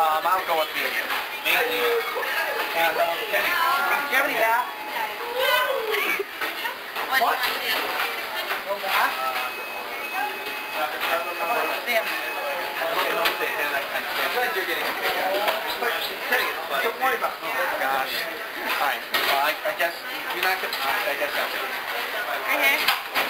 I'll go with the mainly. And Kenny, do you have any bath? What? No bath? Damn. I'm glad you're getting a kick out of it. Don't worry about it. Oh, gosh. All right. Well, I guess you're not going to... I guess that's it. Okay.